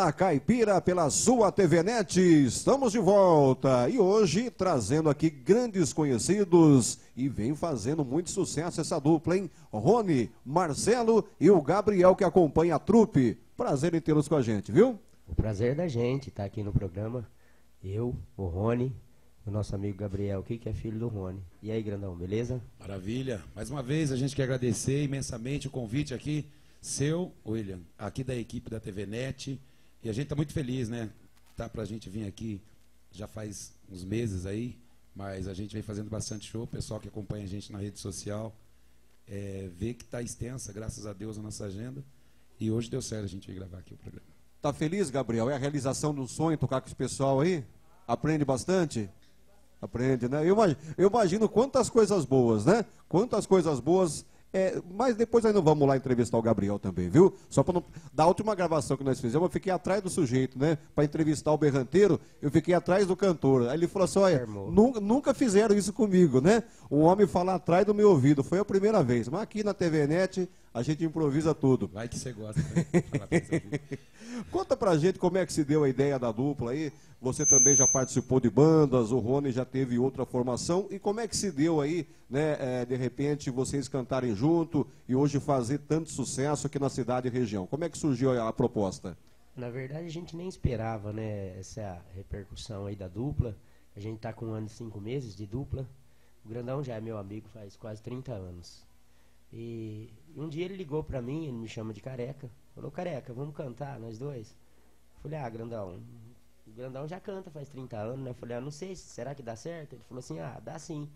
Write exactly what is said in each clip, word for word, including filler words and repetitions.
Viola Caipira pela sua T V Net, estamos de volta e hoje trazendo aqui grandes conhecidos e vem fazendo muito sucesso essa dupla, hein? Rony, Marcelo e o Gabriel que acompanha a trupe. Prazer em tê-los com a gente, viu? O prazer é da gente estar aqui no programa, eu, o Rony, o nosso amigo Gabriel, que é filho do Rony. E aí, grandão, beleza? Maravilha. Mais uma vez a gente quer agradecer imensamente o convite aqui, seu, William, aqui da equipe da T V Net. E a gente está muito feliz, né? Tá pra gente vir aqui já faz uns meses aí, mas a gente vem fazendo bastante show. O pessoal que acompanha a gente na rede social é, vê que está extensa, graças a Deus, a nossa agenda. E hoje deu certo a gente vir gravar aqui o programa. Tá feliz, Gabriel? É a realização do sonho tocar com esse pessoal aí? Aprende bastante? Aprende, né? Eu imagino, eu imagino quantas coisas boas, né? Quantas coisas boas. É, mas depois aí não vamos lá entrevistar o Gabriel também, viu? Só para não... Da última gravação que nós fizemos, eu fiquei atrás do sujeito, né? Para entrevistar o berranteiro, eu fiquei atrás do cantor. Aí ele falou assim, olha, nunca, nunca fizeram isso comigo, né? Um homem falar atrás do meu ouvido, foi a primeira vez. Mas aqui na T V Net, a gente improvisa tudo. Vai que você gosta, né? Falar pra você. Conta pra gente como é que se deu a ideia da dupla aí. Você também já participou de bandas, o Rony já teve outra formação. E como é que se deu aí, né, é, de repente, vocês cantarem junto e hoje fazer tanto sucesso aqui na cidade e região? Como é que surgiu a, a proposta? Na verdade, a gente nem esperava, né, essa repercussão aí da dupla. A gente tá com um ano e cinco meses de dupla. O grandão já é meu amigo faz quase trinta anos. E um dia ele ligou pra mim, ele me chama de Careca. Falou, Careca, vamos cantar, nós dois? Eu falei, ah, grandão, o grandão já canta faz trinta anos, né? Eu falei, ah, não sei, será que dá certo? Ele falou assim, ah, dá sim.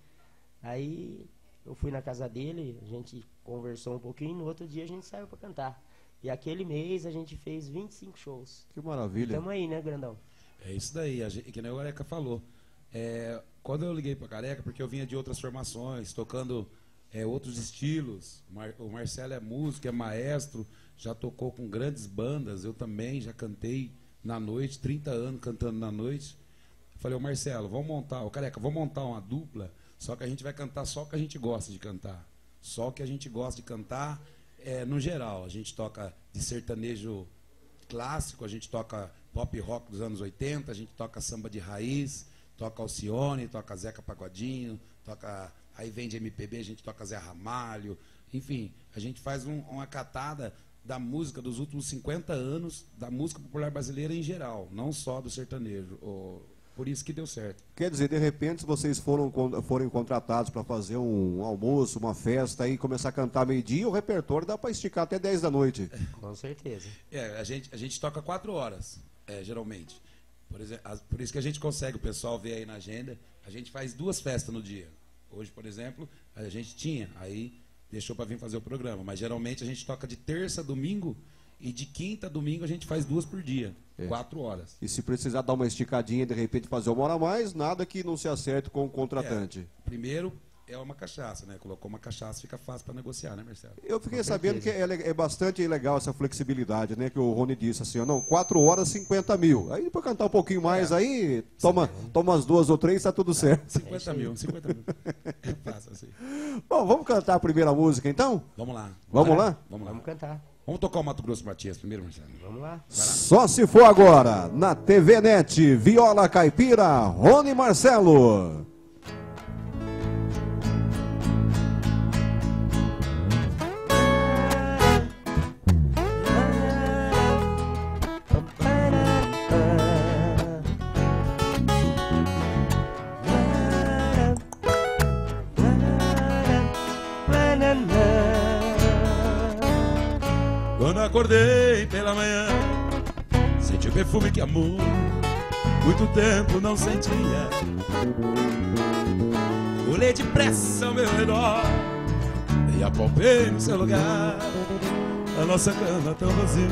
Aí eu fui na casa dele, a gente conversou um pouquinho, no outro dia a gente saiu pra cantar. E aquele mês a gente fez vinte e cinco shows. Que maravilha. Tamo aí, né, grandão? É isso daí, a gente, que nem o Careca falou. É, quando eu liguei pra Careca, porque eu vinha de outras formações, tocando é, outros estilos. O, Mar, o Marcelo é músico, é maestro, já tocou com grandes bandas, eu também já cantei na noite, trinta anos cantando na noite. Falei, ô Marcelo, vamos montar, ô Careca, vamos montar uma dupla, só que a gente vai cantar só o que a gente gosta de cantar. Só o que a gente gosta de cantar, é, no geral. A gente toca de sertanejo clássico, a gente toca pop rock dos anos oitenta, a gente toca samba de raiz, toca Alcione, toca Zeca Pagodinho, toca, aí vem de M P B, a gente toca Zé Ramalho, enfim, a gente faz um, uma catada da música dos últimos cinquenta anos, da música popular brasileira em geral, não só do sertanejo. Oh, por isso que deu certo. Quer dizer, de repente, se vocês foram, forem contratados para fazer um almoço, uma festa e começar a cantar meio-dia, o repertório dá para esticar até dez da noite. Com certeza. É, a gente, a gente toca quatro horas, é, geralmente. Por, exemplo, as, por isso que a gente consegue, o pessoal vê aí na agenda, a gente faz duas festas no dia. Hoje, por exemplo, a gente tinha, aí deixou para vir fazer o programa, mas geralmente a gente toca de terça a domingo e de quinta a domingo a gente faz duas por dia, é. quatro horas. E se precisar dar uma esticadinha, de repente fazer uma hora a mais, nada que não se acerte com o contratante. É, primeiro é uma cachaça, né? Colocou uma cachaça, fica fácil para negociar, né, Marcelo? Eu fiquei sabendo que é, é bastante legal essa flexibilidade, né? Que o Rony disse assim, ó, não, quatro horas, cinquenta mil. Aí para cantar um pouquinho mais, é. aí toma, toma as duas ou três, tá tudo certo. cinquenta mil, cinquenta mil. É fácil assim. Bom, vamos cantar a primeira música então? Vamos lá. Vamos lá? Vamos lá. Vamos cantar. Vamos tocar o Mato Grosso Matias primeiro, Marcelo? Vamos lá. Só se for agora, na T V Net, Viola Caipira, Rony Marcelo. Quando acordei pela manhã, senti o perfume que amor muito tempo não sentia. Olhei depressa ao meu redor e apalpei no seu lugar a nossa cama tão vazia.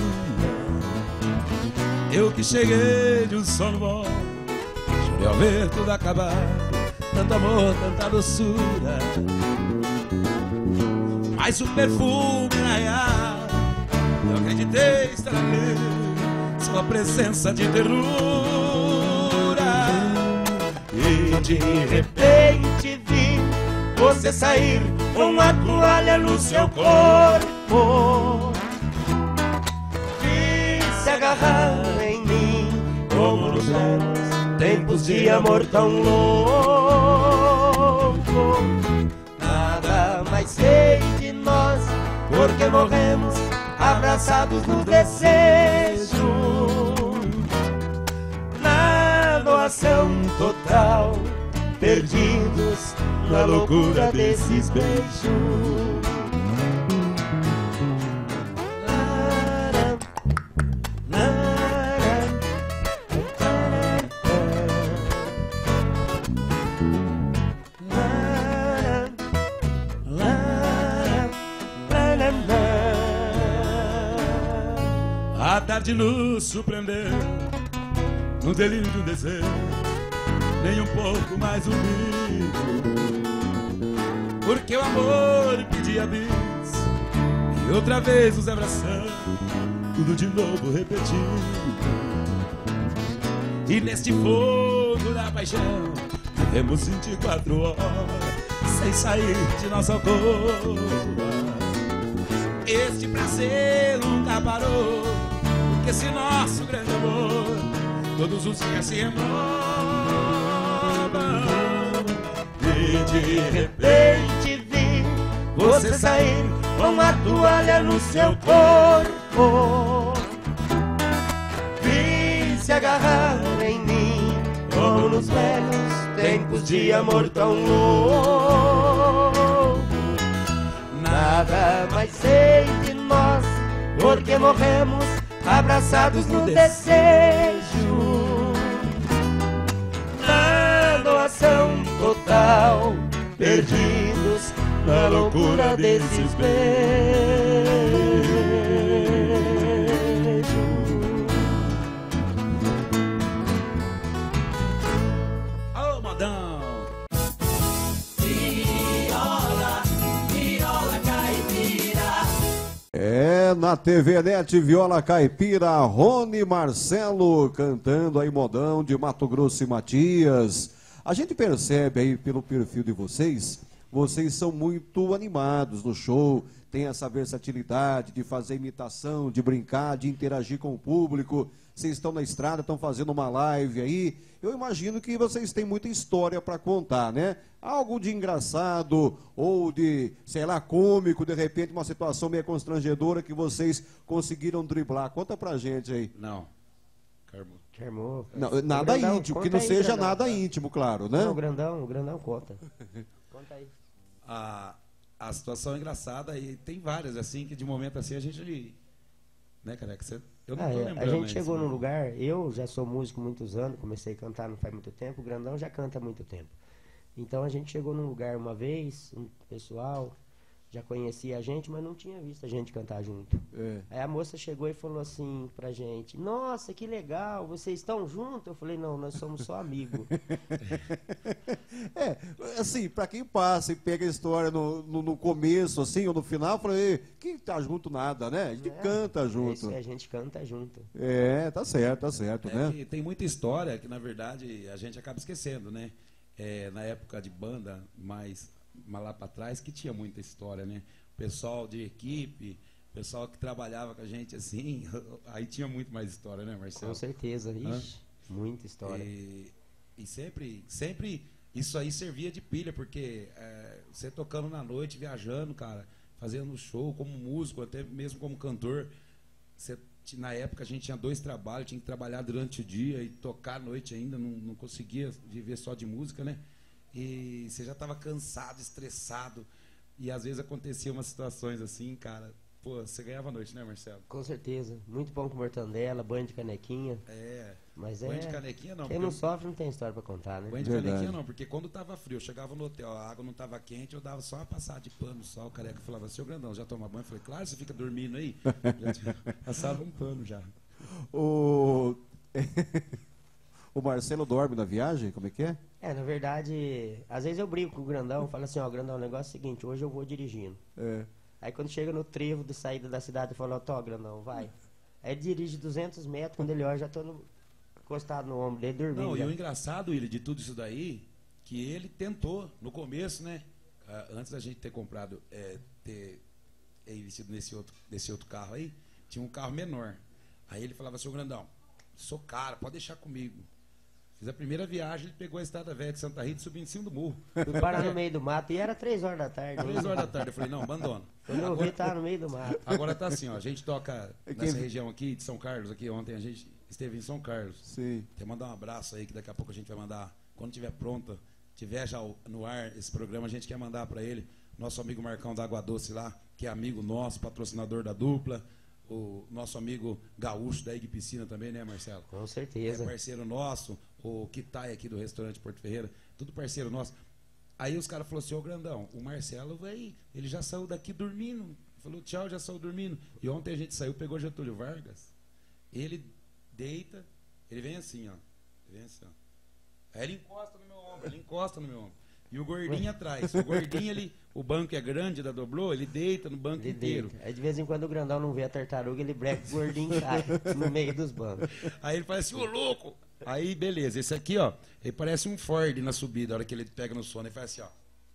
Eu que cheguei de um sono bom, chorei ao ver tudo acabar, tanto amor, tanta doçura. Mas o perfume raiar, eu acreditei estar ali, sua presença de ternura. E de repente vi você sair com uma toalha no seu corpo. Vi se agarrar em velos, tempos de amor tão louco. Nada mais sei de nós, porque morremos abraçados no desejo. Na doação total, perdidos na loucura desses beijos. A tarde nos surpreendeu no delírio do desejo, nem um pouco mais unido, porque o amor pedia bis e outra vez nos abraçamos, tudo de novo repetido. E neste fogo da paixão vivemos vinte e quatro horas sem sair de nossa alcova. Este prazer nunca parou, porque esse nosso grande amor todos os dias se renova. E de repente vi você sair com a toalha no seu corpo, vi se agarrar em mim como nos velhos tempos de amor tão louco. Nada mais sei de nós, porque morremos abraçados no desejo. Na doação total, perdidos na loucura desses beijos. Ô, modão! É, na T V Net Viola Caipira, Rony Marcelo cantando aí modão de Mato Grosso e Matias. A gente percebe aí pelo perfil de vocês, vocês são muito animados no show, tem essa versatilidade de fazer imitação, de brincar, de interagir com o público. Vocês estão na estrada, estão fazendo uma live aí. Eu imagino que vocês têm muita história para contar, né? Algo de engraçado ou de, sei lá, cômico, de repente uma situação meio constrangedora que vocês conseguiram driblar. Conta pra gente aí. Não. Carmo. Charmou. Não, nada grandão, íntimo, que conta não aí, seja grandão. nada íntimo, claro, né? Não, o grandão, o grandão conta. Conta aí. A, a situação é engraçada e tem várias, assim, que de momento assim a gente... Né, careca? Você, eu não Ah, tô é, lembrando. a gente aí, chegou assim, num lugar, eu já sou músico há muitos anos, comecei a cantar não faz muito tempo, o grandão já canta há muito tempo. Então a gente chegou num lugar uma vez, um pessoal já conhecia a gente, mas não tinha visto a gente cantar junto. É. Aí a moça chegou e falou assim pra gente: nossa, que legal, vocês estão juntos? Eu falei: não, nós somos só amigos. É, assim, pra quem passa e pega a história no, no, no começo, assim, ou no final, eu falei, que tá junto nada, né? A gente É, canta é junto. isso aí, a gente canta junto. É, tá certo, tá certo, É né? que tem muita história que, na verdade, a gente acaba esquecendo, né? É, na época de banda, mais, mais lá para trás, que tinha muita história, né? Pessoal de equipe, pessoal que trabalhava com a gente assim, aí tinha muito mais história, né, Marcelo? Com certeza, ixi, muita história. E, e sempre, sempre isso aí servia de pilha, porque é, você tocando na noite, viajando, cara, fazendo show como músico, até mesmo como cantor, você, na época a gente tinha dois trabalhos, tinha que trabalhar durante o dia e tocar à noite ainda, não, não conseguia viver só de música, né? E você já estava cansado, estressado, e às vezes aconteciam umas situações assim, cara, pô, você ganhava a noite, né, Marcelo? Com certeza, muito pão com mortandela, banho de canequinha. É, Mas banho é, de canequinha não. quem porque não sofre não tem história pra contar, né? banho de Verdade. canequinha não, porque quando tava frio, eu chegava no hotel, a água não tava quente, eu dava só uma passada de pano só, o careca falava, seu grandão, já toma banho? Eu falei, claro, você fica dormindo aí. Já tinha passado um pano já. O... o Marcelo dorme na viagem? Como é que é? É, na verdade, às vezes eu brigo com o grandão, falo assim: ó, grandão, o negócio é o seguinte, hoje eu vou dirigindo. É. Aí quando chega no trevo de saída da cidade, eu falo: ó, tô, grandão, vai. Aí ele dirige duzentos metros, quando ele olha, eu já tô no, encostado no ombro dele, dormindo. Não, e já. o engraçado, Willi, de tudo isso daí, que ele tentou, no começo, né? ah, Antes da gente ter comprado, é, ter é, investido nesse outro, nesse outro carro aí, tinha um carro menor. Aí ele falava, seu grandão, sou cara, pode deixar comigo. Fiz a primeira viagem, ele pegou a Estrada Velha de Santa Rita e subiu em cima do morro. Fui parar no meio do mato e era três horas da tarde. Três horas da tarde. Eu falei, não, abandona. Quando eu vi, tava no meio do mato. Agora tá assim, ó. A gente toca nessa região aqui de São Carlos. Aqui ontem a gente esteve em São Carlos. Sim. Quer mandar um abraço aí, que daqui a pouco a gente vai mandar. Quando tiver pronta, tiver já no ar esse programa, a gente quer mandar para ele. Nosso amigo Marcão da Água Doce lá, que é amigo nosso, patrocinador da dupla. O nosso amigo Gaúcho da Ig Piscina também, né, Marcelo? Com certeza. É parceiro nosso. O Kitai aqui do restaurante Porto Ferreira, tudo parceiro nosso. Aí os caras falaram assim, ô Grandão, o Marcelo, vai, ele já saiu daqui dormindo. Falou, tchau, já saiu dormindo. E ontem a gente saiu, pegou Getúlio Vargas. Ele deita, ele vem assim, ó. Ele vem assim, ó. Aí ele encosta no meu ombro, ele encosta no meu ombro. E o gordinho atrás. O gordinho, ele, o banco é grande da Doblô, ele deita no banco Ele inteiro. deita. Aí de vez em quando o grandão não vê a tartaruga, ele breca o gordinho e cai no meio dos bancos. Aí ele fala assim, ô louco! Aí, beleza, esse aqui, ó, ele parece um Ford na subida, a hora que ele pega no sono, ele faz assim, ó.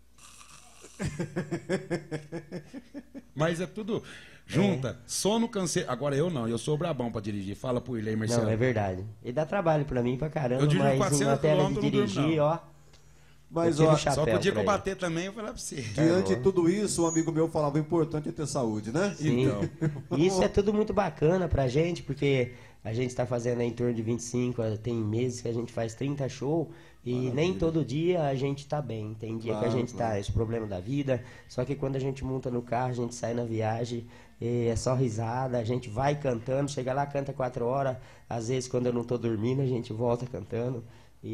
Mas é tudo junta, é. Sono, canseiro. Agora eu não, eu sou brabão pra dirigir. Fala pro William, Marcelo. Não, é verdade. Ele dá trabalho pra mim pra caramba, eu dirijo mas em matéria de dirigir, ó... Mas, ó, só podia combater também, eu falar pra você. Diante de tudo isso, um amigo meu falava, o importante é ter saúde, né? Sim. Então. Isso é tudo muito bacana pra gente, porque a gente está fazendo em torno de vinte e cinco, tem meses que a gente faz trinta shows, e Maravilha. Nem todo dia a gente tá bem. Tem dia claro, que a gente claro. tá, esse problema da vida, só que quando a gente monta no carro, a gente sai na viagem, é só risada, a gente vai cantando, chega lá, canta quatro horas, às vezes quando eu não tô dormindo, a gente volta cantando.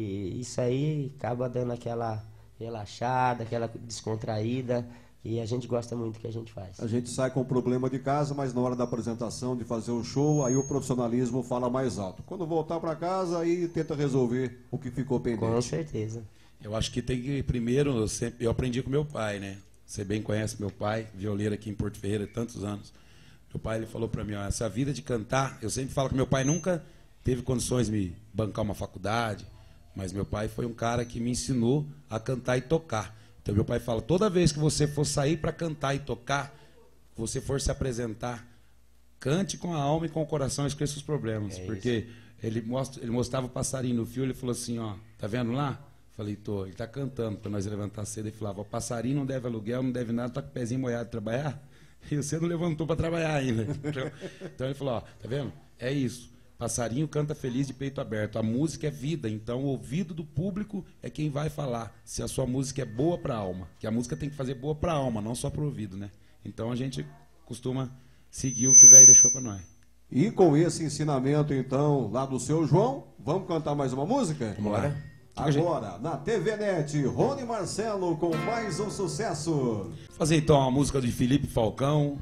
E isso aí acaba dando aquela relaxada, aquela descontraída, e a gente gosta muito do que a gente faz. A gente sai com o problema de casa, mas na hora da apresentação, de fazer o show, aí o profissionalismo fala mais alto. Quando voltar para casa, aí tenta resolver o que ficou pendente. Com certeza. Eu acho que tem que, primeiro, eu, sempre, eu aprendi com meu pai, né? Você bem conhece meu pai, violeiro aqui em Porto Ferreira, tantos anos. Meu pai, ele falou para mim, ó, essa vida de cantar, eu sempre falo que meu pai nunca teve condições de me bancar uma faculdade, mas meu pai foi um cara que me ensinou a cantar e tocar. Então meu pai fala, toda vez que você for sair para cantar e tocar, você for se apresentar, cante com a alma e com o coração, esqueça os problemas. É porque ele, mostra, ele mostrava o passarinho no fio, ele falou assim, ó, tá vendo lá? Falei, tô, ele tá cantando para nós levantar cedo. Ele falava, o passarinho não deve aluguel, não deve nada, tá com o pezinho molhado de trabalhar, e você não levantou para trabalhar ainda. Então ele falou, ó, tá vendo? É isso. Passarinho canta feliz de peito aberto. A música é vida, então o ouvido do público é quem vai falar se a sua música é boa para a alma. Que a música tem que fazer boa para a alma, não só para o ouvido, né? Então a gente costuma seguir o que o velho deixou para nós. E com esse ensinamento, então, lá do seu João, vamos cantar mais uma música? Bora. Agora, na T V Net, Rony Marcelo com mais um sucesso. Vou fazer então uma música de Felipe Falcão,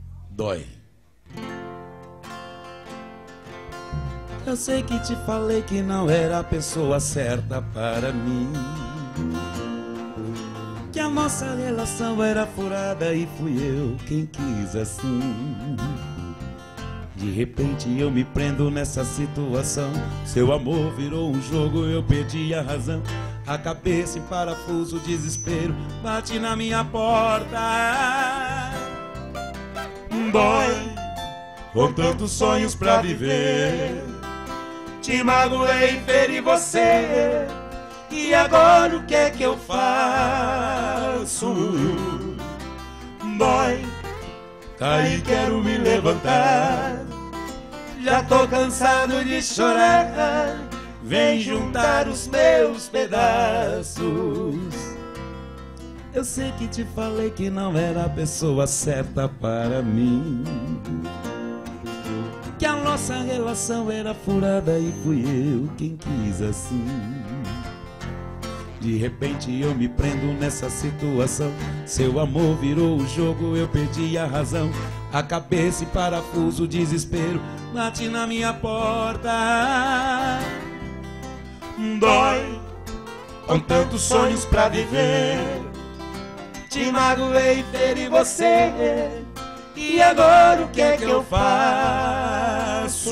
Dói. Eu sei que te falei que não era a pessoa certa para mim, que a nossa relação era furada e fui eu quem quis assim. De repente eu me prendo nessa situação, seu amor virou um jogo, eu perdi a razão. A cabeça em parafuso, o desespero bate na minha porta. Dói, com tantos sonhos pra viver, te magoei, feri você, e agora o que é que eu faço? Dói, caí, quero me levantar, já tô cansado de chorar, vem juntar os meus pedaços. Eu sei que te falei que não era a pessoa certa para mim, que a nossa relação era furada e fui eu quem quis assim. De repente eu me prendo nessa situação, seu amor virou o jogo, eu perdi a razão. A cabeça em parafuso, o desespero bate na minha porta. Dói, com tantos sonhos pra viver, te magoei, feri você, e agora o que é que eu faço?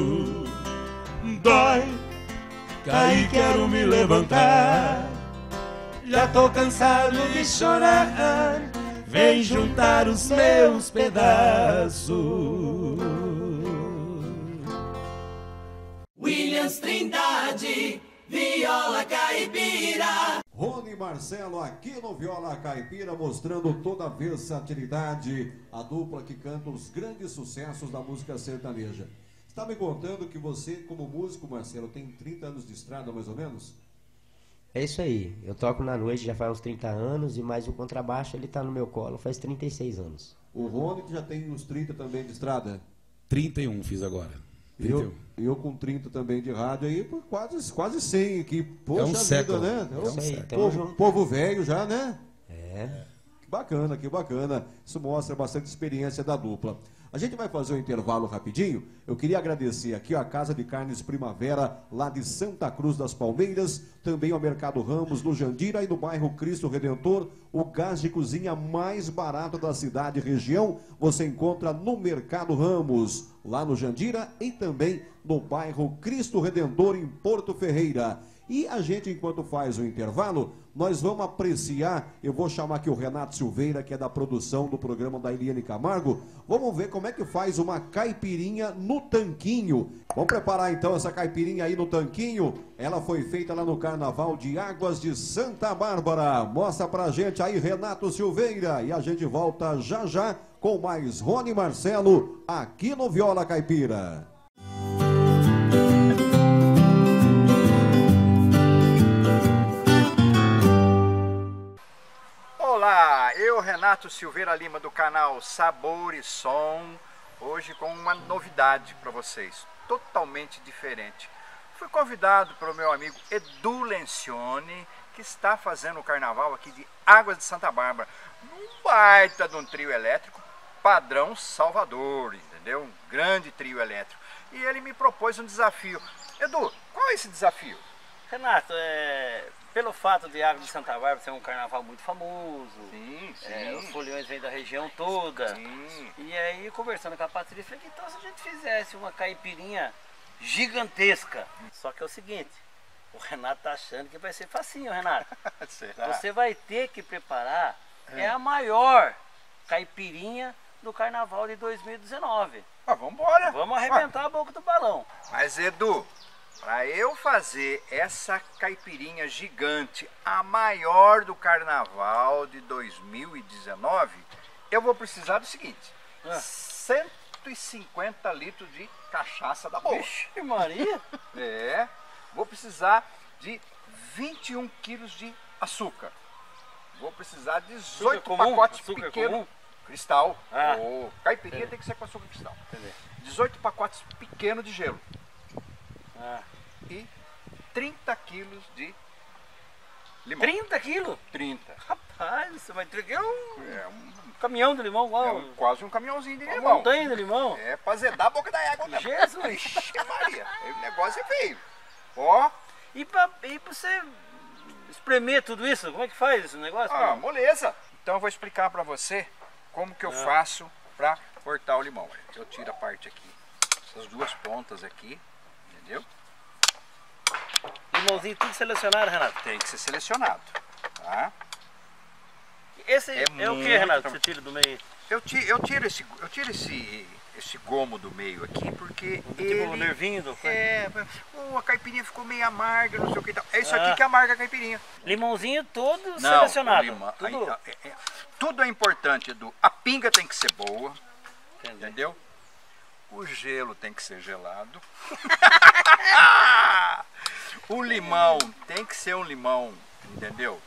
Dói, caí, quero me levantar, já tô cansado de chorar, vem juntar os meus pedaços. Williams Trindade, Viola Caipira. Rony Marcelo aqui no Viola Caipira, mostrando toda a versatilidade, a dupla que canta os grandes sucessos da música sertaneja. Você está me contando que você, como músico, Marcelo, tem trinta anos de estrada, mais ou menos? É isso aí, eu toco na noite já faz uns trinta anos e mais o contrabaixo ele tá no meu colo faz trinta e seis anos. O Rony que já tem uns trinta também de estrada? trinta e um fiz agora. Eu, eu com trinta também de rádio aí, por quase, quase cem aqui. Poxa É um vida, século. né? É um Isso aí, século. tamo Povo, junto. povo velho já, né? É. Que bacana, que bacana. Isso mostra bastante experiência da dupla. A gente vai fazer um intervalo rapidinho. Eu queria agradecer aqui a Casa de Carnes Primavera, lá de Santa Cruz das Palmeiras, também ao Mercado Ramos, no Jandira e no bairro Cristo Redentor. O gás de cozinha mais barato da cidade e região você encontra no Mercado Ramos, lá no Jandira e também no bairro Cristo Redentor, em Porto Ferreira. E a gente, enquanto faz o intervalo, nós vamos apreciar, eu vou chamar aqui o Renato Silveira, que é da produção do programa da Eliane Camargo, vamos ver como é que faz uma caipirinha no tanquinho. Vamos preparar então essa caipirinha aí no tanquinho, ela foi feita lá no Carnaval de Águas de Santa Bárbara. Mostra pra gente aí, Renato Silveira, e a gente volta já já com mais Rony Marcelo, aqui no Viola Caipira. Olá, eu, Renato Silveira Lima, do canal Sabor e Som, hoje com uma novidade para vocês, totalmente diferente. Fui convidado pelo meu amigo Edu Lencioni, que está fazendo o carnaval aqui de Águas de Santa Bárbara, num baita de um trio elétrico padrão Salvador, entendeu? Um grande trio elétrico. E ele me propôs um desafio. Edu, qual é esse desafio? Renato, é, pelo fato de Águas de Santa Bárbara ser um carnaval muito famoso, Sim, sim. é, os foliões vêm da região toda, Sim. e aí conversando com a Patrícia, falei que então se a gente fizesse uma caipirinha gigantesca, só que é o seguinte, o Renato tá achando que vai ser facinho, Renato. Será? Você vai ter que preparar, é a maior caipirinha do carnaval de dois mil e dezenove. Ah, vamos embora. Vamos arrebentar a boca do balão. Mas Edu, para eu fazer essa caipirinha gigante, a maior do carnaval de dois mil e dezenove, eu vou precisar do seguinte, Ah. cento e cinquenta litros de cachaça da boa. Vixe Maria! É, vou precisar de vinte e um quilos de açúcar. Vou precisar de dezoito comum? pacotes Açúcar pequenos. comum? Cristal. Ah. Oh, caipirinha tem que ser com açúcar cristal. Entendeu? dezoito pacotes pequenos de gelo. Ah. E trinta quilos de limão. trinta quilos? trinta. Rapaz, você vai ter que é um É, um, caminhão de limão, é igual um- quase um caminhãozinho de uma limão. montanha de limão. É pra zedar a boca da água mesmo. Jesus! Ixi, Maria, aí o negócio é feio. Ó, E pra, e pra você espremer tudo isso, como é que faz esse negócio? ah, moleza. Então eu vou explicar pra você como que eu Ah. faço pra cortar o limão. Olha, eu tiro a parte aqui, essas duas pontas aqui, entendeu? Limãozinho tudo selecionado, Renato. Tem que ser selecionado, tá? Esse É é, o muito que, Renato, que tra- você tira do meio? Eu tiro, eu tiro esse, eu tiro esse, esse gomo do meio aqui porque Tipo ele o nervinho do... é, oh, a caipirinha ficou meio amarga, não sei o que e tal. É isso Ah. aqui que amarga a caipirinha. Limãozinho todo Não, selecionado. o limão- Tudo... aí, é, é, tudo é importante, Edu. A pinga tem que ser boa, Entendi. entendeu? O gelo tem que ser gelado. O limão tem que ser um limão, entendeu?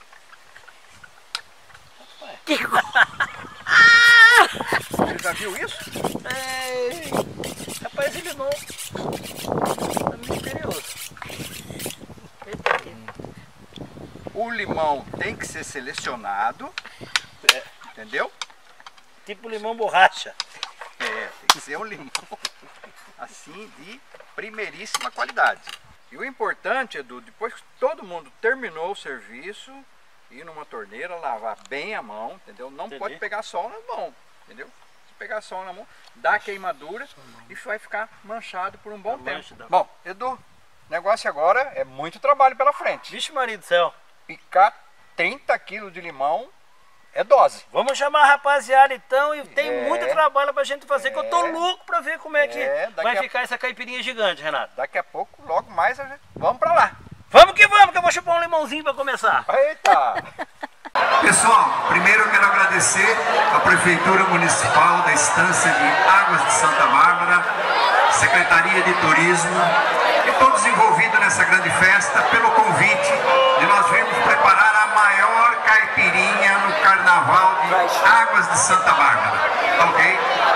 Você já viu isso? Ei, rapaz, esse limão é misterioso. Eita, aqui. O limão tem que ser selecionado, É, entendeu? tipo limão borracha. É, tem que ser um limão assim de primeiríssima qualidade. E o importante, Edu, depois que todo mundo terminou o serviço, ir numa torneira, lavar bem a mão, entendeu? Não Entendi. pode pegar sol na mão, entendeu? Se pegar sol na mão, dá queimadura e vai ficar manchado por um bom A tempo. mancha dá- Bom, Edu, o negócio agora é muito trabalho pela frente. Vixe Maria do céu. Picar trinta quilos de limão é dose. Vamos chamar a rapaziada então e tem É. muito trabalho pra gente fazer, que eu tô É. louco pra ver como é que É, daqui vai a- ficar essa caipirinha gigante, Renato. Daqui a pouco, logo mais, a gente... vamos pra lá. limãozinho para começar. Eita! Pessoal, primeiro eu quero agradecer à Prefeitura Municipal da Estância de Águas de Santa Bárbara, Secretaria de Turismo e todos envolvidos nessa grande festa pelo convite de nós virmos preparar a maior caipirinha no Carnaval de Águas de Santa Bárbara. Ok?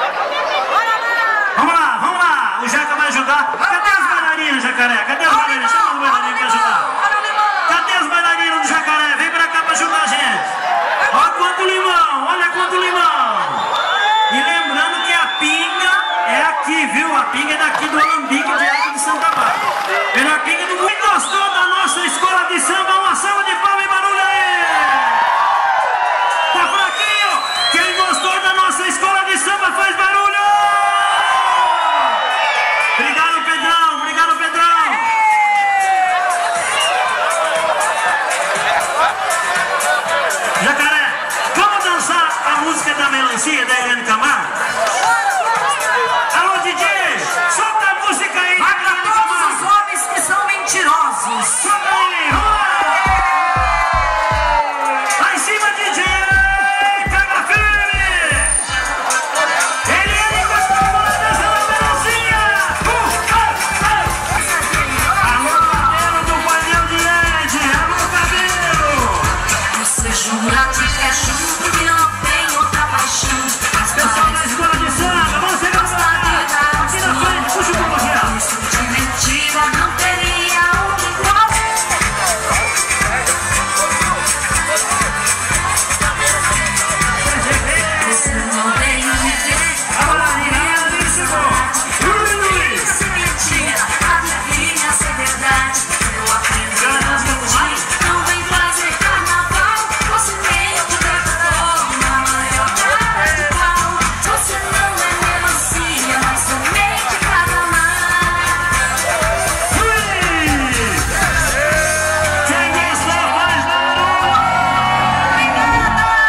Vamos lá, vamos lá! O Jaca vai ajudar. Cadê as bailarinas, Jacaré? Cadê as bailarinas? Chama os bailarinos para ajudar. Cadê os bailarinos do Jacaré? Vem pra cá pra ajudar a gente. Olha quanto limão, olha quanto limão. E lembrando que a pinga é aqui, viu? A pinga é daqui do Alambique de Água de Santa Bárbara. Melhor pinga do mundo. Quem gostou da nossa escola de samba, uma salva de palmas e barulho aí! Tá fraquinho? Quem gostou da nossa escola de samba, faz barulho! Obrigado, Pedrão! Obrigado, Pedrão! Jacaré, vamos dançar a música da melancia da Eliane Camargo? Alô, D J, solta a música aí! Vai pra todos os homens que são mentirosos. Solta aí, vamos lá! Lá em cima, D J! Caga firme! Eliane Camargo, na dança da melancia! Alô, cabelo do painel de L E D! Alô, cabelo! Você jura que é justo que não tem outra paixão. Mas Pessoal da escola de samba, vamos chegar lá! Aqui na frente, puxa o povo aqui, ó! isso de mentira não teria outro igual. Você não veio me ver. A bailarina do Lisboa! Ui! Se mentira, adivinha ser verdade. Eu aprendi a mentir. Não vem fazer carnaval. Você nem o tempo todo na maior cara de pau. Você não é melancia, mas somente cada mais. Ui! Quem gostou faz barulho!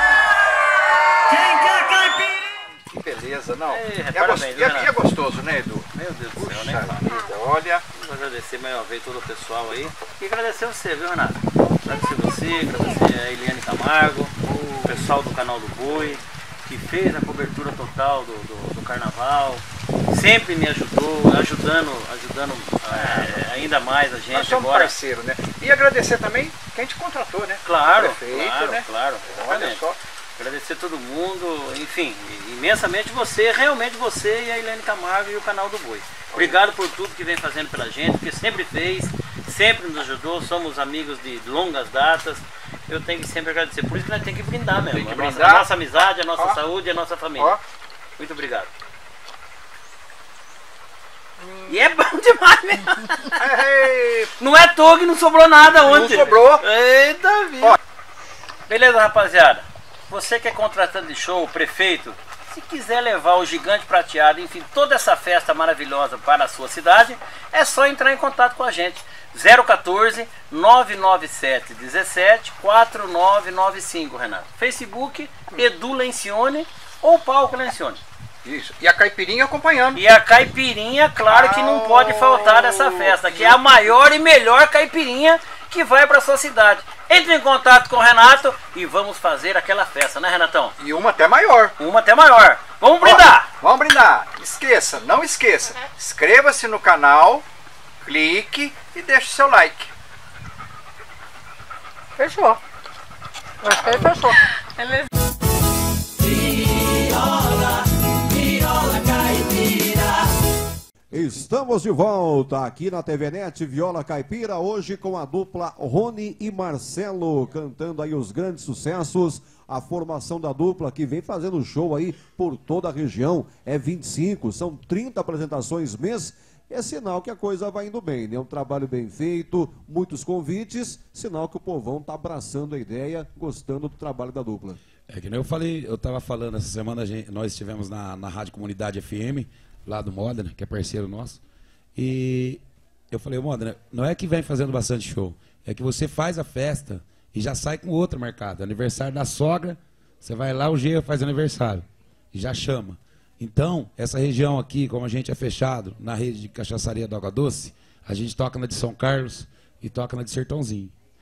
Quem quer caipirinha? Que beleza, não? Ei, é, parabéns, gos- e é- Renato. e é gostoso, né, Edu? Meu Deus do céu, Puxa nem fala. vida, olha. Vamos agradecer mais uma vez todo o pessoal aí. E agradecer você, viu, Renato? Agradecer você, agradecer a Eliane Camargo, o pessoal do canal do Boi, que fez a cobertura total do, do, do carnaval. Sempre me ajudou, ajudando, ajudando é, ainda mais a Nós gente somos agora. parceiro, né? E agradecer também quem te contratou, né? Claro, Prefeito, claro, né? claro, Olha exatamente. só. Agradecer todo mundo, enfim, imensamente você, realmente você e a Eliane Camargo e o canal do Boi. Obrigado por tudo que vem fazendo pela gente, porque sempre fez, sempre nos ajudou, somos amigos de longas datas. Eu tenho que sempre agradecer. Por isso que nós temos que brindar mesmo. Tem que a, nossa, brindar. a nossa amizade, a nossa Ó. saúde e a nossa família. Ó. Muito obrigado. E é bom demais mesmo. Ei, Não é à toa que não sobrou nada ontem. sobrou. Eita vida. Ó. Beleza, rapaziada. Você que é contratante de show, prefeito, se quiser levar o Gigante Prateado, enfim, toda essa festa maravilhosa para a sua cidade, é só entrar em contato com a gente. zero quatorze, nove nove sete, dezessete, quatro nove nove cinco, Renato. Facebook, Edu Lencioni ou Palco Lencioni. Isso. E a caipirinha acompanhando. E a caipirinha, claro que não pode faltar nessa festa, que é a maior e melhor caipirinha que vai para sua cidade. Entre em contato com o Renato e vamos fazer aquela festa, né, Renatão? E uma até maior. Uma até maior. Vamos brindar! Ó, vamos brindar. Esqueça, não esqueça. Inscreva-se no canal, clique e deixe seu like. Fechou. Acho que aí fechou. Estamos de volta aqui na T V Net Viola Caipira, hoje com a dupla Rony e Marcelo, cantando aí os grandes sucessos. A formação da dupla que vem fazendo show aí por toda a região, é vinte e cinco, são trinta apresentações mês. É sinal que a coisa vai indo bem, né? Um trabalho bem feito, muitos convites, sinal que o povão tá abraçando a ideia, gostando do trabalho da dupla. É que nem eu falei, eu tava falando essa semana, a gente- nós estivemos na, na Rádio Comunidade F M, lá do Modena, que é parceiro nosso, e eu falei, Modena, não é que vem fazendo bastante show, é que você faz a festa e já sai com outra marcada. Aniversário da sogra, você vai lá, o G faz aniversário, e já chama. Então, essa região aqui, como a gente é fechado na rede de cachaçaria do Água Doce, a gente toca na de São Carlos e toca na de Sertãozinho.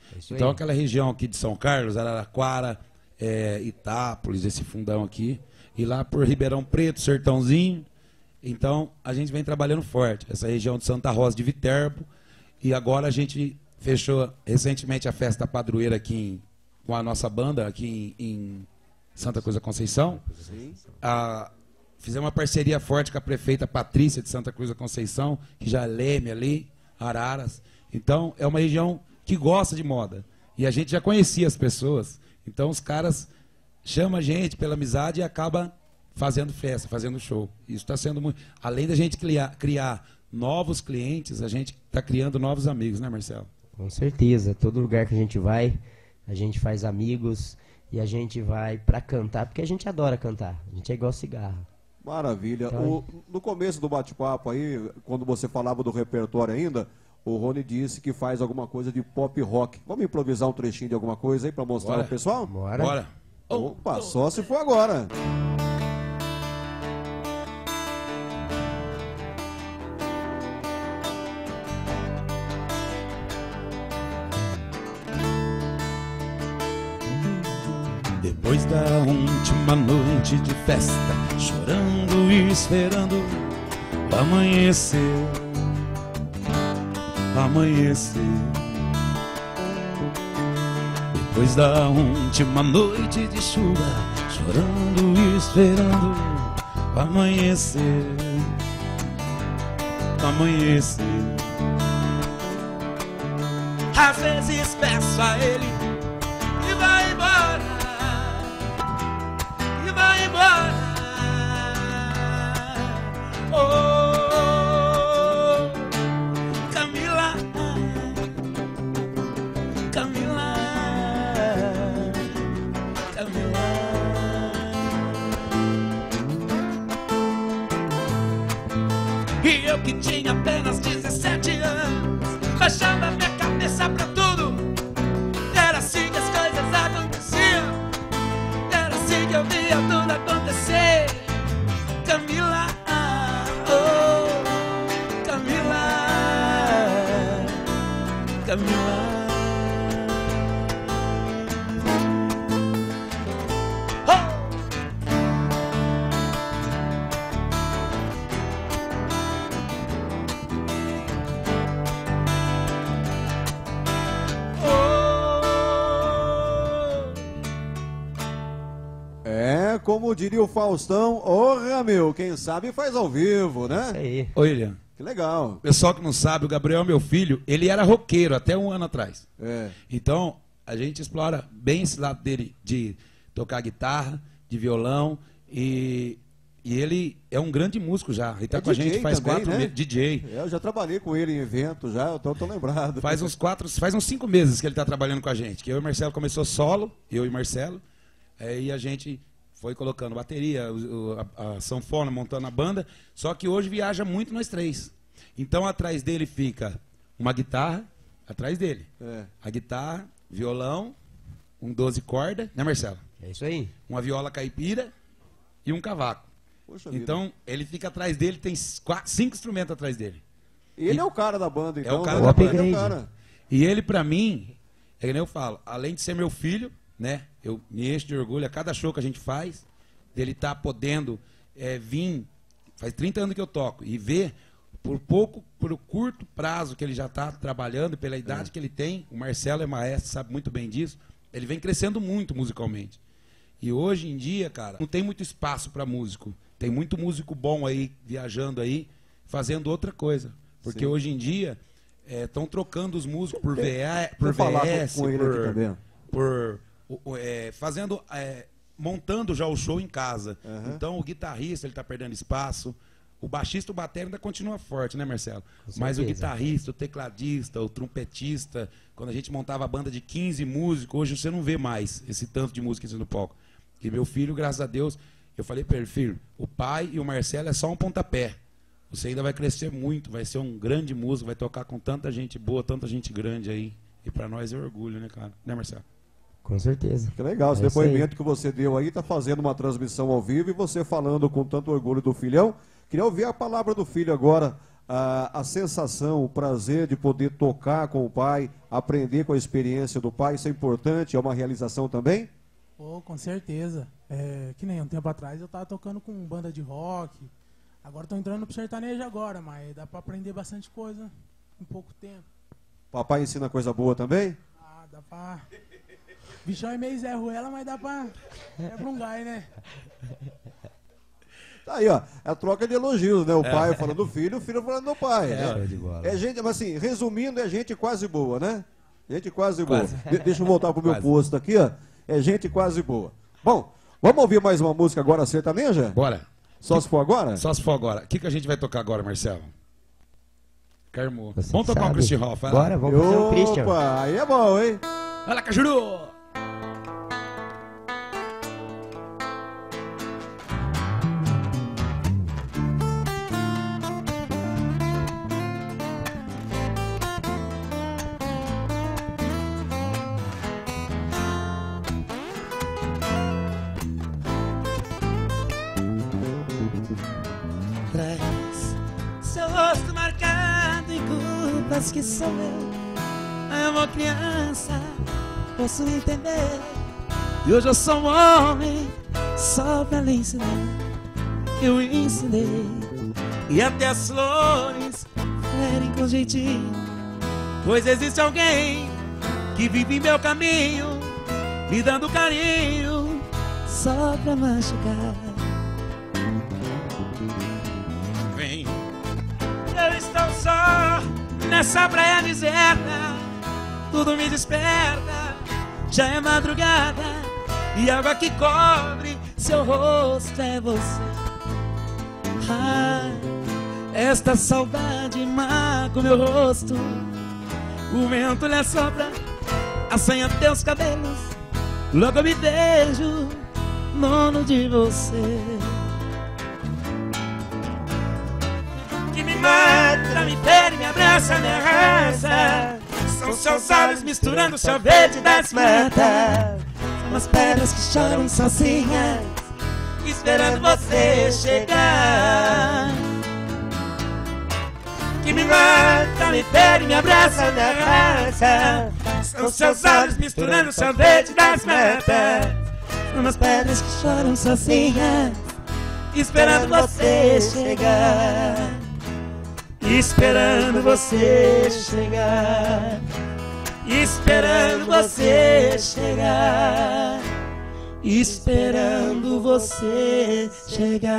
É isso Então aí. aquela região aqui de São Carlos, Araraquara, é, Itápolis, esse fundão aqui, e lá por Ribeirão Preto, Sertãozinho. Então a gente vem trabalhando forte. Essa região de Santa Rosa de Viterbo. E agora a gente fechou recentemente a festa padroeira aqui em, com a nossa banda aqui em, em Santa Cruz da Conceição. A, fizemos uma parceria forte com a prefeita Patrícia de Santa Cruz da Conceição, que já é Leme ali, Araras. Então é uma região que gosta de moda. E a gente já conhecia as pessoas. Então os caras chamam a gente pela amizade e acaba fazendo festa, fazendo show. Isso está sendo muito... Além da gente criar, criar novos clientes, a gente está criando novos amigos, né, Marcelo? Com certeza. Todo lugar que a gente vai, a gente faz amigos e a gente vai pra cantar, porque a gente adora cantar. A gente é igual cigarro. Maravilha. Então, O- no começo do bate-papo aí, quando você falava do repertório ainda, o Rony disse que faz alguma coisa de pop rock. Vamos improvisar um trechinho de alguma coisa aí para mostrar Bora. ao pessoal? Bora? Bora. Opa, só se for agora. Depois da última noite de festa, chorando e esperando amanhecer, amanhecer. Depois da última noite de chuva, chorando e esperando amanhecer, amanhecer. Às vezes peço a ele e vai embora, e vai embora. Oh, Camila, Camila, Camila. E eu que tinha apenas dezessete anos, baixava minha cabeça pra tudo. Era assim que as coisas aconteciam, era assim que eu via tudo acontecer. Camila, oh, Camila, Camila. É, como diria o Faustão, orra meu, quem sabe faz ao vivo, Isso né? aí. Ô, William, Que legal. pessoal que não sabe, o Gabriel, meu filho, ele era roqueiro até um ano atrás. É. Então, a gente explora bem esse lado dele de tocar guitarra, de violão, e, e ele é um grande músico já. Ele tá É com a D J gente faz também, quatro né? meses. D J. É, eu já trabalhei com ele em evento, já, eu tô, tô lembrado. Faz uns quatro, faz uns cinco meses que ele está trabalhando com a gente. Que eu e o Marcelo começou solo, eu e Marcelo, aí a gente foi colocando bateria, o- o- a, a sanfona, montando a banda. Só que hoje viaja muito nós três. Então atrás dele fica uma guitarra, atrás dele. É. A guitarra, violão, um doze corda, né, Marcelo? É isso aí. Uma viola caipira e um cavaco. Poxa vida. Então ele fica atrás dele, tem quatro, cinco instrumentos atrás dele. Ele é o cara da banda, então. o cara né? da banda. Ele é o cara. E ele, pra mim, é que nem eu falo, além de ser meu filho, né? Eu me encho de orgulho a cada show que a gente faz, dele estar podendo é, vir, faz trinta anos que eu toco, e ver por pouco, por curto prazo que ele já está trabalhando, pela idade que ele tem, o Marcelo é maestro, sabe muito bem disso, ele vem crescendo muito musicalmente. E hoje em dia, cara, não tem muito espaço para músico. Tem muito músico bom aí, viajando aí, fazendo outra coisa. Porque Sim. hoje em dia estão trocando os músicos por, V A, por Deixa eu falar com- V S, com ele aqui por, também. por o- o- é, fazendo, é, montando já o show em casa. Aham. Então o guitarrista ele está perdendo espaço. O baixista, o batera ainda continua forte, né, Marcelo? Com Mas o certeza. guitarrista, o tecladista, o trompetista, quando a gente montava a banda de quinze músicos, hoje você não vê mais esse tanto de música no palco. E meu filho, graças a Deus, eu falei para ele, filho, o pai e o Marcelo é só um pontapé. Você ainda vai crescer muito, vai ser um grande músico, vai tocar com tanta gente boa, tanta gente grande aí. E para nós é orgulho, né, cara? Né, Marcelo? Com certeza. Que legal, esse É isso aí. depoimento que você deu aí, tá fazendo uma transmissão ao vivo e você falando com tanto orgulho do filhão. Queria ouvir a palavra do filho agora, a, a sensação, o prazer de poder tocar com o pai, aprender com a experiência do pai, isso é importante, é uma realização também? Oh, com certeza. É, que nem um tempo atrás eu tava tocando com banda de rock. Agora tô entrando pro sertanejo agora, mas dá pra aprender bastante coisa em pouco tempo. Papai ensina coisa boa também? Ah, dá pra... Bichão é meio Zé Ruela, mas dá pra... É pra um gai, né? Tá aí, ó. É a troca de elogios, né? O pai falando do filho, o filho falando do pai. É, né? de bola. É gente, mas assim, resumindo, é gente quase boa, né? Gente quase boa. Quase. De- deixa eu voltar pro meu Quase. posto aqui, ó. É gente quase boa. Bom, vamos ouvir mais uma música agora sertaneja? Bora. Só se for agora? Só se for agora. O que, que a gente vai tocar agora, Marcelo? Carmo. Você Vamos tocar um sabe. Christian Ralph, vai lá. Bora, vamos fazer um Christian. Opa, aí é bom, hein? Vai lá, Cajuru! Traz seu rosto marcado em culpas que sou eu. É uma criança, posso entender. E hoje eu sou um homem, só pra lhe ensinar. Eu ensinei, e até as flores ferem com jeitinho. Pois existe alguém que vive em meu caminho, me dando carinho, só pra machucar. Vem. Eu estou só nessa praia deserta, tudo me desperta, já é madrugada, e a água que cobre seu rosto é você. Ah, esta saudade marca o meu rosto, o vento lhe assopra, assanha teus cabelos, logo eu me vejo dono de você. Que me mata, me fere, me abraça, me arrasa. São seus olhos misturando o céu verde das matas. São as pedras que choram sozinhas, esperando você chegar. Que me mata, me fere, me abraça, me arrasa. São seus olhos misturando o céu verde das matas. São as pedras que choram sozinhas, esperando você chegar. Esperando você chegar, esperando você chegar, esperando você chegar.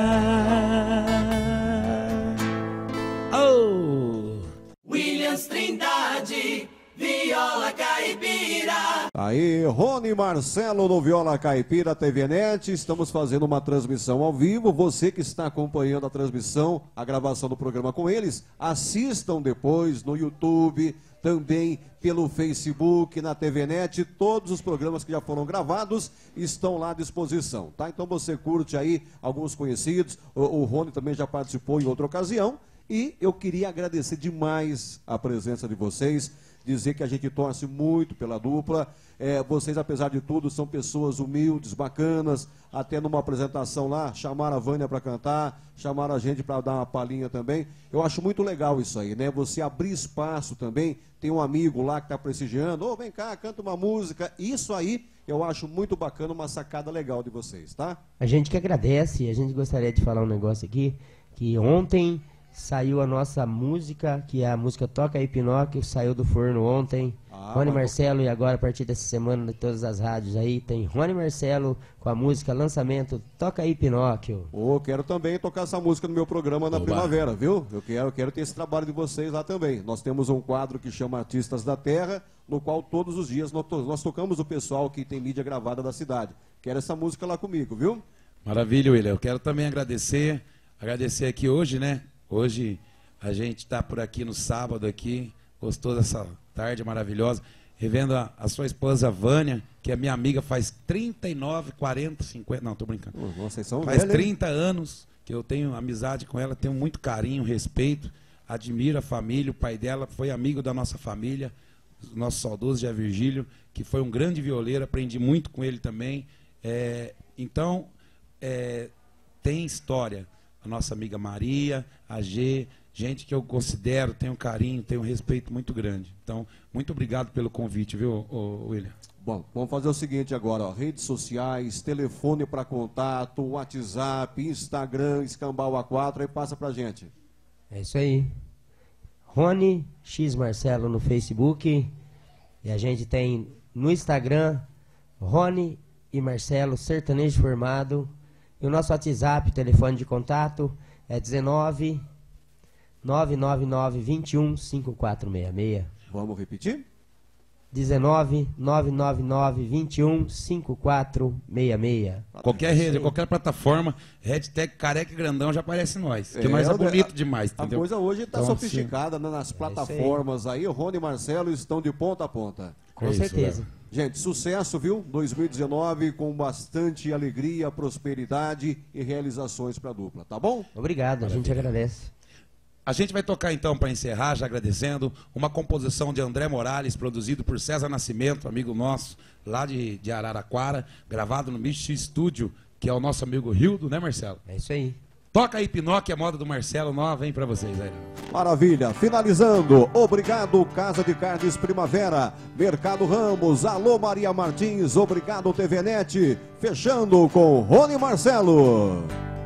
Oh! Williams Trindade, viola caipira. Aí, Rony Marcelo no Viola Caipira T V Net, estamos fazendo uma transmissão ao vivo. Você que está acompanhando a transmissão, a gravação do programa com eles, assistam depois no YouTube, também pelo Facebook, na T V Net. Todos os programas que já foram gravados estão lá à disposição, tá? Então você curte aí alguns conhecidos, o, o Rony também já participou em outra ocasião. E eu queria agradecer demais a presença de vocês, dizer que a gente torce muito pela dupla. É, vocês, apesar de tudo, são pessoas humildes, bacanas. Até numa apresentação lá, chamaram a Vânia para cantar, chamaram a gente para dar uma palhinha também. Eu acho muito legal isso aí, né? Você abrir espaço também. Tem um amigo lá que está prestigiando. Ô, vem cá, canta uma música. Isso aí eu acho muito bacana, uma sacada legal de vocês, tá? A gente que agradece, a gente gostaria de falar um negócio aqui, que ontem saiu a nossa música, que é a música Toca aí Pinóquio, saiu do forno ontem. Ah, Rony mas- Marcelo, e agora a partir dessa semana, de todas as rádios aí, tem Rony Marcelo com a música lançamento Toca aí Pinóquio. Ô, quero também tocar essa música no meu programa na Oba. primavera, viu? Eu quero, eu quero ter esse trabalho de vocês lá também. Nós temos um quadro que chama Artistas da Terra, no qual todos os dias nós, to- nós tocamos o pessoal que tem mídia gravada da cidade. Quero essa música lá comigo, viu? Maravilha, William. Eu quero também agradecer, agradecer aqui hoje, né? Hoje a gente está por aqui no sábado aqui, gostou dessa tarde maravilhosa, revendo a, a sua esposa Vânia, que é minha amiga faz trinta e nove, quarenta, cinquenta, não, tô brincando. Ô, Nossa, vocês são Faz velhos, hein? trinta anos que eu tenho amizade com ela, tenho muito carinho, respeito, admiro a família, o pai dela foi amigo da nossa família, o nosso saudoso Zé Virgílio, que foi um grande violeiro, aprendi muito com ele também. É, então, é, tem história. A nossa amiga Maria, a G, gente que eu considero, tenho carinho, tenho um respeito muito grande. Então, muito obrigado pelo convite, viu, ô, William? Bom, vamos fazer o seguinte agora, ó, redes sociais, telefone para contato, WhatsApp, Instagram, Escambau A quatro, aí passa pra gente. É isso aí. Rony X Marcelo no Facebook. E a gente tem no Instagram, Rony e Marcelo, sertanejo formado. E o nosso WhatsApp, telefone de contato, é dezenove, nove nove nove, vinte e um, cinquenta e quatro sessenta e seis. Vamos repetir? dezenove, nove nove nove, vinte e um, cinquenta e quatro sessenta e seis. Qualquer rede, qualquer plataforma, hashtag careca e grandão já aparece nós. Que É, nós é o- bonito demais, A entendeu? coisa hoje está Então, sofisticada, né, nas plataformas aí. O Rony e Marcelo estão de ponta a ponta. Com É isso, certeza. Léo. Gente, sucesso, viu? dois mil e dezenove com bastante alegria, prosperidade e realizações para a dupla, tá bom? Obrigado, a gente agradece. A gente vai tocar então, para encerrar, já agradecendo, uma composição de André Morales, produzido por César Nascimento, amigo nosso, lá de, de Araraquara, gravado no Michi Studio, que é o nosso amigo Rildo, né, Marcelo? É isso aí. Toca aí, Pinóquio, a moda do Marcelo nova, vem para vocês aí. Maravilha. Finalizando, obrigado Casa de Carnes Primavera, Mercado Ramos, alô Maria Martins, obrigado T V Net, fechando com Rony e Marcelo.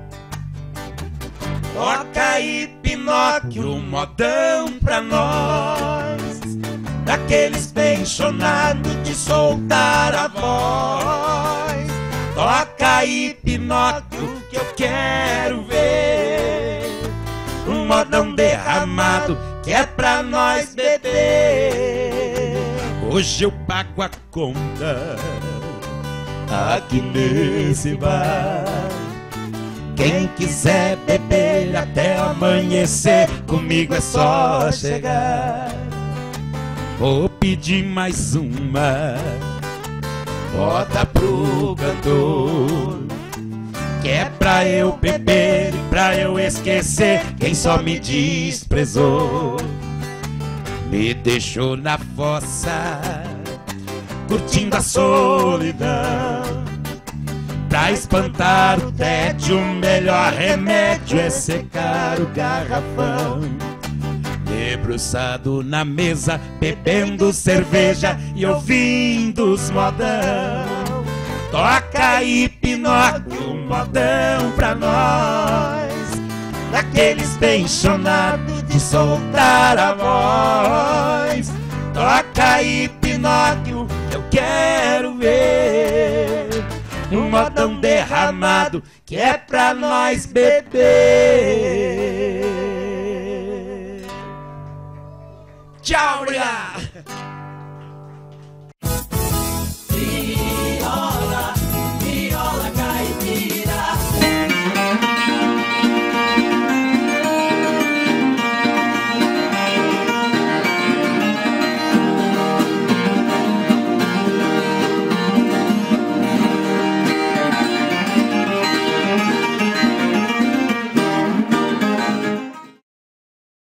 Toca aí, Pinóquio, um modão pra nós, daqueles pensionados de soltar a voz. Toca aí, Pinóquio, que eu quero ver um modão derramado que é pra nós beber. Hoje eu pago a conta aqui nesse bar. Quem quiser beber até amanhecer, comigo é só chegar. Vou pedir mais uma, bota pro cantor, que é pra eu beber e pra eu esquecer quem só me desprezou. Me deixou na fossa, curtindo a solidão. Pra espantar o tédio, o melhor remédio é secar o garrafão. Debruçado na mesa, bebendo cerveja e ouvindo os modão. Toca aí, Pinóquio, um modão pra nós, daqueles pensionados de soltar a voz. Toca aí, Pinóquio, que eu quero ver um modão derramado que é pra nós beber. Tchau, obrigado!